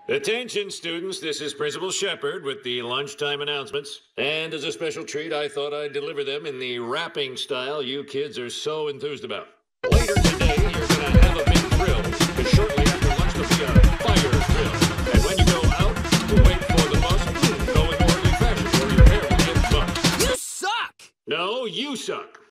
Attention, students. This is Principal Shepard with the lunchtime announcements. And as a special treat, I thought I'd deliver them in the rapping style you kids are so enthused about. Later today, you're going to have a big thrill, because shortly after lunch there'll be a fire drill. And when you go out to wait for the bus, go in orderly fashion or your hair will get bumped. You suck! No, you suck.